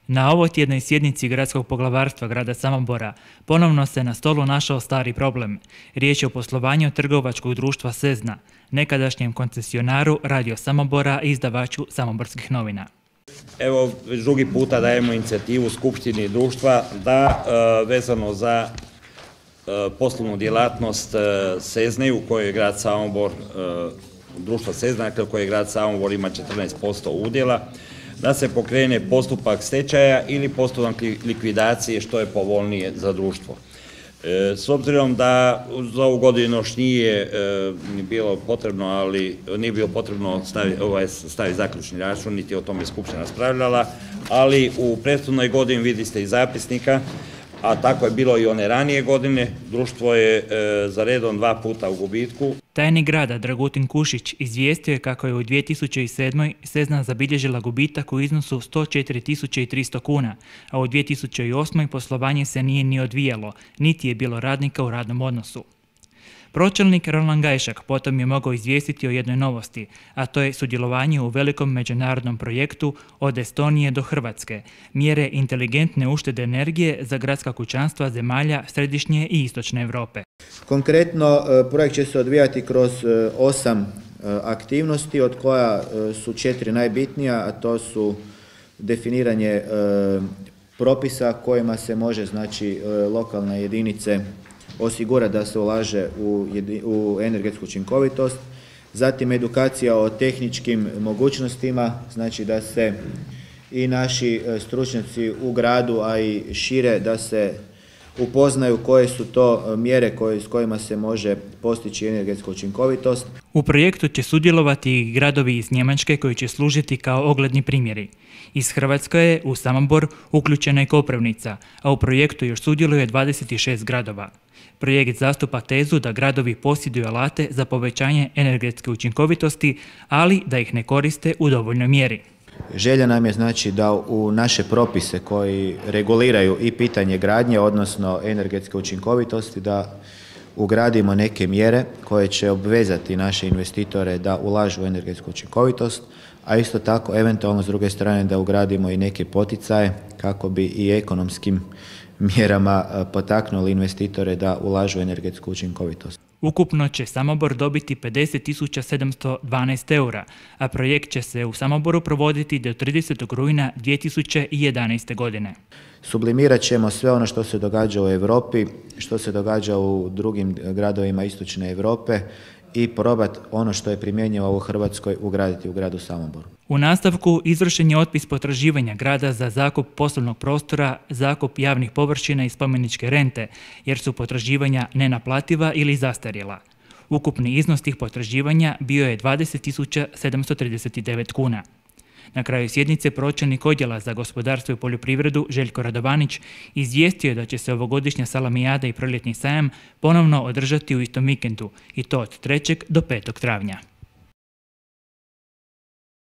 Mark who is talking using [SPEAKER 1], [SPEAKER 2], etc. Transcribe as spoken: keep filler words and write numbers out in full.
[SPEAKER 1] Na ovotjednoj sjednici Gradskog poglavarstva grada Samobora ponovno se na stolu našao stari problem. Riječ je o poslovanju trgovačkog društva Sezna, nekadašnjem koncesionaru Radio Samobora i izdavaču Samoborskih novina.
[SPEAKER 2] Evo, već drugi puta dajemo inicijativu Skupštini društva da vezano za poslovnu djelatnost Sezne u kojoj je grad Samobor, društva Sezna, dakle u kojoj grad Samobor ima četrnaest posto udjela, da se pokrene postupak stečaja ili postupak likvidacije što je povoljnije za društvo. S obzirom da za ovu godinu još nije bilo potrebno, ali nije bilo potrebno staviti ovaj, stavi zaključni račun, niti o tome Skupština raspravljala, ali u prethodnoj godini vidjeli ste iz zapisnika, a tako je bilo i one ranije godine, društvo je za redom dva puta u gubitku.
[SPEAKER 1] Tajnik grada Dragutin Kušić izvijestio je kako je u dvije tisuće sedmoj. Sezna zabilježila gubitak u iznosu sto četiri tisuće tristo kuna, a u dvije tisuće osmoj. poslovanje se nije ni odvijalo, niti je bilo radnika u radnom odnosu. Pročelnik Roland Gajšak potom je mogao izvijestiti o jednoj novosti, a to je sudjelovanje u velikom međunarodnom projektu od Estonije do Hrvatske, mjere inteligentne uštede energije za gradska kućanstva zemalja središnje i istočne Europe.
[SPEAKER 3] Konkretno, projekt će se odvijati kroz osam aktivnosti, od koja su četiri najbitnija, a to su definiranje propisa kojima se može, znači, lokalne jedinice osigura da se ulaže u, u energetsku učinkovitost, zatim edukacija o tehničkim mogućnostima, znači da se i naši stručnjaci u gradu, a i šire, da se upoznaju koje su to mjere koje, s kojima se može postići energetsku učinkovitost.
[SPEAKER 1] U projektu će sudjelovati i gradovi iz Njemačke koji će služiti kao ogledni primjeri. Iz Hrvatske je u Samobor uključena i Koprivnica, a u projektu još sudjeluje dvadeset šest gradova. Projekt zastupa tezu da gradovi posjeduju alate za povećanje energetske učinkovitosti, ali da ih ne koriste u dovoljnoj mjeri.
[SPEAKER 3] Želja nam je, znači, da u naše propise koji reguliraju i pitanje gradnje, odnosno energetske učinkovitosti, da ugradimo neke mjere koje će obvezati naše investitore da ulažu u energetsku učinkovitost, a isto tako eventualno s druge strane da ugradimo i neke poticaje kako bi i ekonomskim mjerama potaknuli investitore da ulažu u energetsku učinkovitost.
[SPEAKER 1] Ukupno će Samobor dobiti pedeset tisuća sedamsto dvanaest eura, a projekt će se u Samoboru provoditi do tridesetog rujna dvije tisuće jedanaeste. godine.
[SPEAKER 3] Sublimirat ćemo sve ono što se događa u Europi, što se događa u drugim gradovima istočne Europe i probati ono što je primjenjivo u Hrvatskoj ugraditi u gradu Samoboru.
[SPEAKER 1] U nastavku izvršen je otpis potraživanja grada za zakup poslovnog prostora, zakup javnih površina i spomeničke rente, jer su potraživanja nenaplativa ili zastarjela. Ukupni iznos tih potraživanja bio je dvadeset tisuća sedamsto trideset devet kuna. Na kraju sjednice pročelnik odjela za gospodarstvo i poljoprivredu Željko Radovanić izvijestio je da će se ovogodišnja salamijada i proljetni sajam ponovno održati u istom vikendu, i to od trećeg do petog travnja.